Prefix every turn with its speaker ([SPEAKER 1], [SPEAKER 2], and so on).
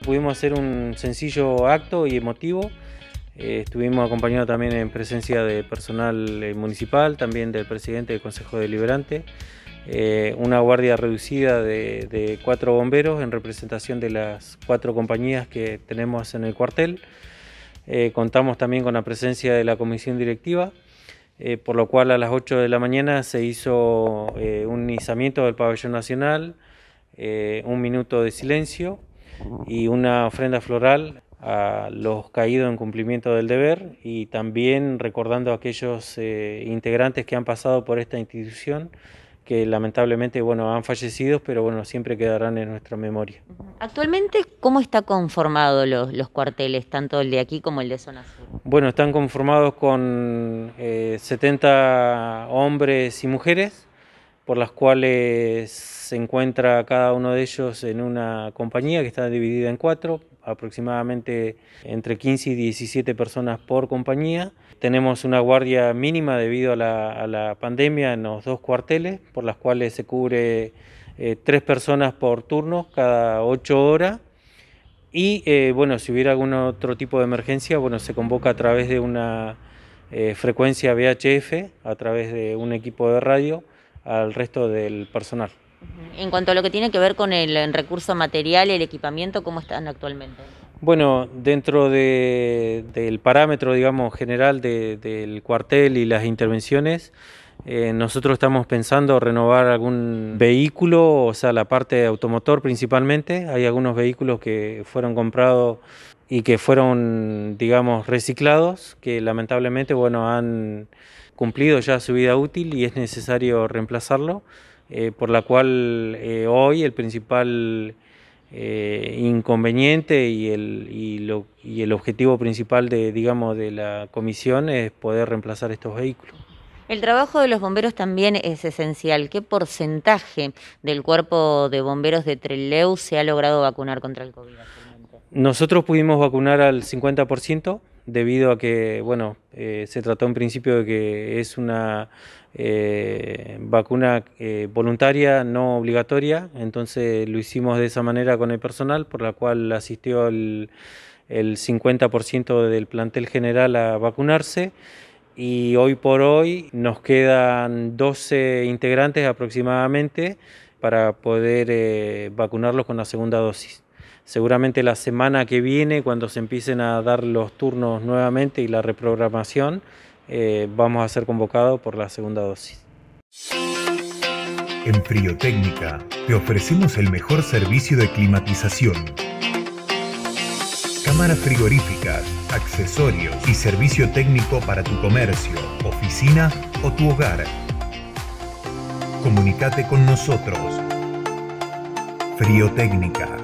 [SPEAKER 1] Pudimos hacer un sencillo acto y emotivo. Estuvimos acompañados también en presencia de personal municipal, también del presidente del Consejo Deliberante, una guardia reducida de 4 bomberos en representación de las 4 compañías que tenemos en el cuartel. Contamos también con la presencia de la comisión directiva, por lo cual a las 8 de la mañana se hizo un izamiento del pabellón nacional, un minuto de silencio y una ofrenda floral a los caídos en cumplimiento del deber, y también recordando a aquellos integrantes que han pasado por esta institución, que lamentablemente han fallecido, pero siempre quedarán en nuestra memoria.
[SPEAKER 2] Actualmente, ¿cómo está conformado los cuarteles, tanto el de aquí como el de Zona Sur?
[SPEAKER 1] Bueno, están conformados con 70 hombres y mujeres, por las cuales se encuentra cada uno de ellos en una compañía que está dividida en 4, aproximadamente entre 15 y 17 personas por compañía. Tenemos una guardia mínima debido a la pandemia en los 2 cuarteles, por las cuales se cubre 3 personas por turno cada 8 horas. Y si hubiera algún otro tipo de emergencia, se convoca a través de una frecuencia VHF, a través de un equipo de radio, al resto del personal.
[SPEAKER 2] En cuanto a lo que tiene que ver con el recurso material, el equipamiento, ¿cómo están actualmente?
[SPEAKER 1] Bueno, dentro del parámetro, general del cuartel y las intervenciones, nosotros estamos pensando renovar algún vehículo, o sea, la parte automotor principalmente. Hay algunos vehículos que fueron comprados y que fueron, reciclados, que lamentablemente, han cumplido ya su vida útil y es necesario reemplazarlo, por la cual hoy el principal inconveniente y el objetivo principal de la comisión es poder reemplazar estos vehículos.
[SPEAKER 2] El trabajo de los bomberos también es esencial. ¿Qué porcentaje del cuerpo de bomberos de Trelew se ha logrado vacunar contra el COVID actualmente?
[SPEAKER 1] Nosotros pudimos vacunar al 50%, debido a que se trató en principio de que es una vacuna voluntaria, no obligatoria. Entonces lo hicimos de esa manera con el personal, por la cual asistió el 50% del plantel general a vacunarse. Y hoy por hoy nos quedan 12 integrantes aproximadamente para poder vacunarlos con la segunda dosis. Seguramente la semana que viene, cuando se empiecen a dar los turnos nuevamente y la reprogramación, vamos a ser convocados por la segunda dosis.
[SPEAKER 3] En Friotécnica te ofrecemos el mejor servicio de climatización. Cámaras frigoríficas, accesorios y servicio técnico para tu comercio, oficina o tu hogar. Comunícate con nosotros. Friotécnica.